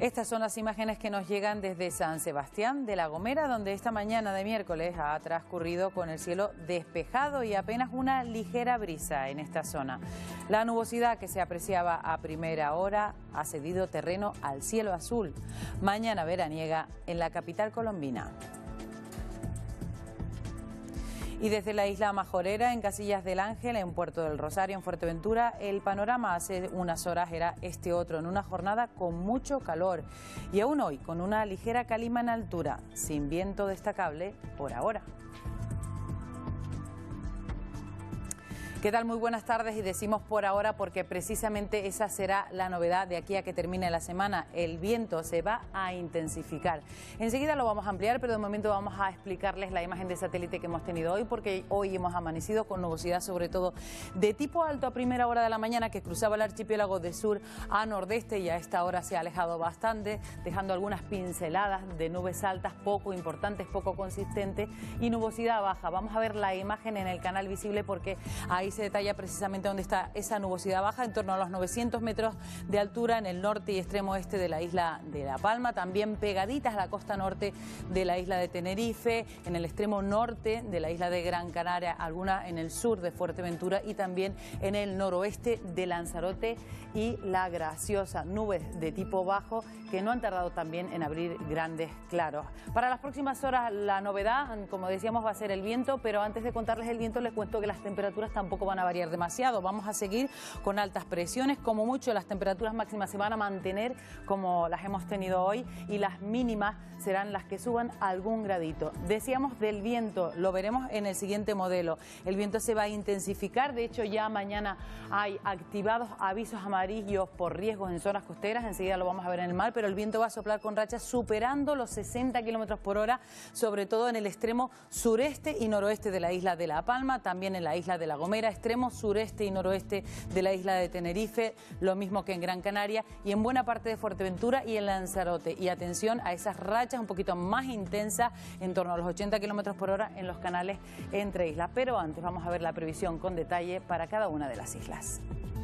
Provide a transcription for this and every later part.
Estas son las imágenes que nos llegan desde San Sebastián de La Gomera, donde esta mañana de miércoles ha transcurrido con el cielo despejado y apenas una ligera brisa en esta zona. La nubosidad que se apreciaba a primera hora ha cedido terreno al cielo azul. Mañana veraniega en la capital colombina. Y desde la isla Majorera, en Casillas del Ángel, en Puerto del Rosario, en Fuerteventura, el panorama hace unas horas era este otro, en una jornada con mucho calor. Y aún hoy, con una ligera calima en altura, sin viento destacable por ahora. ¿Qué tal? Muy buenas tardes, y decimos por ahora porque precisamente esa será la novedad de aquí a que termine la semana. El viento se va a intensificar. Enseguida lo vamos a ampliar, pero de momento vamos a explicarles la imagen de satélite que hemos tenido hoy, porque hoy hemos amanecido con nubosidad, sobre todo de tipo alto a primera hora de la mañana, que cruzaba el archipiélago de sur a nordeste, y a esta hora se ha alejado bastante, dejando algunas pinceladas de nubes altas poco importantes, poco consistentes, y nubosidad baja. Vamos a ver la imagen en el canal visible, porque ahí se detalla precisamente dónde está esa nubosidad baja, en torno a los 900 metros de altura en el norte y extremo este de la isla de La Palma, también pegaditas a la costa norte de la isla de Tenerife, en el extremo norte de la isla de Gran Canaria, alguna en el sur de Fuerteventura y también en el noroeste de Lanzarote y La Graciosa. Nubes de tipo bajo que no han tardado también en abrir grandes claros. Para las próximas horas la novedad, como decíamos, va a ser el viento, pero antes de contarles el viento les cuento que las temperaturas tampoco van a variar demasiado. Vamos a seguir con altas presiones, como mucho las temperaturas máximas se van a mantener como las hemos tenido hoy, y las mínimas serán las que suban algún gradito. Decíamos del viento, lo veremos en el siguiente modelo. El viento se va a intensificar, de hecho ya mañana hay activados avisos amarillos por riesgos en zonas costeras, enseguida lo vamos a ver en el mar, pero el viento va a soplar con rachas superando los 60 kilómetros por hora, sobre todo en el extremo sureste y noroeste de la isla de La Palma, también en la isla de La Gomera, extremo sureste y noroeste de la isla de Tenerife, lo mismo que en Gran Canaria y en buena parte de Fuerteventura y en Lanzarote. Y atención a esas rachas un poquito más intensas, en torno a los 80 kilómetros por hora en los canales entre islas. Pero antes vamos a ver la previsión con detalle para cada una de las islas.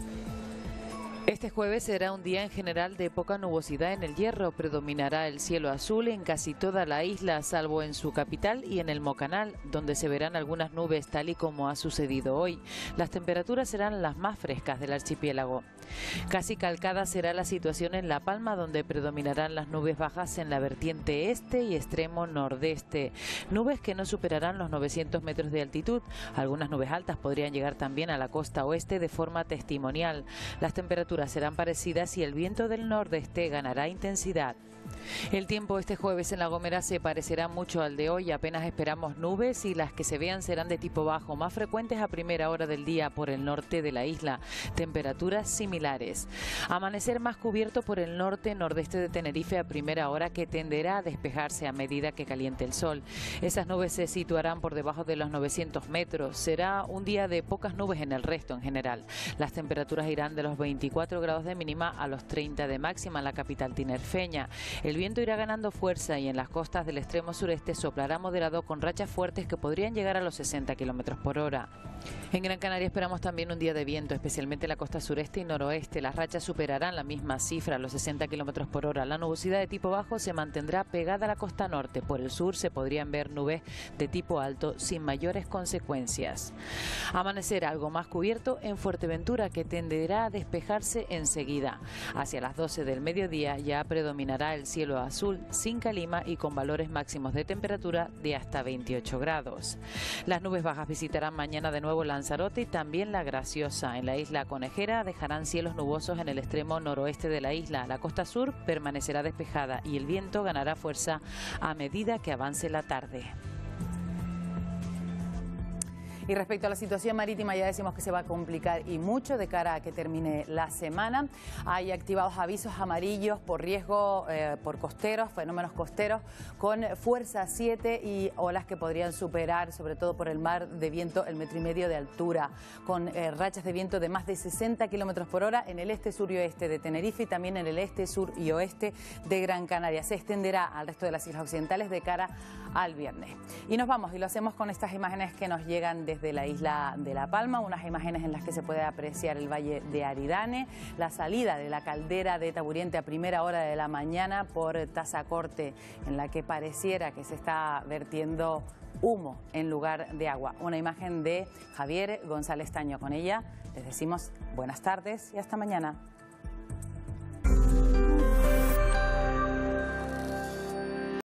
Este jueves será un día en general de poca nubosidad en el Hierro. Predominará el cielo azul en casi toda la isla, salvo en su capital y en el Mocanal, donde se verán algunas nubes, tal y como ha sucedido hoy. Las temperaturas serán las más frescas del archipiélago. Casi calcada será la situación en La Palma, donde predominarán las nubes bajas en la vertiente este y extremo nordeste. Nubes que no superarán los 900 metros de altitud. Algunas nubes altas podrían llegar también a la costa oeste de forma testimonial. Las temperaturas serán parecidas y el viento del nordeste ganará intensidad. El tiempo este jueves en La Gomera se parecerá mucho al de hoy. Apenas esperamos nubes y las que se vean serán de tipo bajo, más frecuentes a primera hora del día por el norte de la isla. Temperaturas similares. Amanecer más cubierto por el norte nordeste de Tenerife a primera hora, que tenderá a despejarse a medida que caliente el sol. Esas nubes se situarán por debajo de los 900 metros. Será un día de pocas nubes en el resto en general. Las temperaturas irán de los 24 grados de mínima a los 30 de máxima en la capital tinerfeña. El viento irá ganando fuerza y en las costas del extremo sureste soplará moderado con rachas fuertes que podrían llegar a los 60 kilómetros por hora. En Gran Canaria esperamos también un día de viento, especialmente en la costa sureste y noroeste. Las rachas superarán la misma cifra, los 60 kilómetros por hora. La nubosidad de tipo bajo se mantendrá pegada a la costa norte. Por el sur se podrían ver nubes de tipo alto sin mayores consecuencias. Amanecer algo más cubierto en Fuerteventura, que tenderá a despejarse enseguida. Hacia las 12 del mediodía ya predominará el cielo azul sin calima y con valores máximos de temperatura de hasta 28 grados. Las nubes bajas visitarán mañana de nuevo Lanzarote y también La Graciosa. En la isla Conejera dejarán cielos nubosos en el extremo noroeste de la isla. La costa sur permanecerá despejada y el viento ganará fuerza a medida que avance la tarde. Y respecto a la situación marítima, ya decimos que se va a complicar y mucho de cara a que termine la semana. Hay activados avisos amarillos por riesgo por costeros, fenómenos costeros, con fuerza 7 y olas que podrían superar, sobre todo por el mar de viento, el 1,5 metros de altura, con rachas de viento de más de 60 kilómetros por hora en el este, sur y oeste de Tenerife y también en el este, sur y oeste de Gran Canaria. Se extenderá al resto de las islas occidentales de cara al viernes. Y nos vamos, y lo hacemos con estas imágenes que nos llegan desde desde la isla de La Palma, unas imágenes en las que se puede apreciar el valle de Aridane, la salida de la caldera de Taburiente a primera hora de la mañana por Tazacorte, en la que pareciera que se está vertiendo humo en lugar de agua. Una imagen de Javier González Taño. Con ella les decimos buenas tardes y hasta mañana.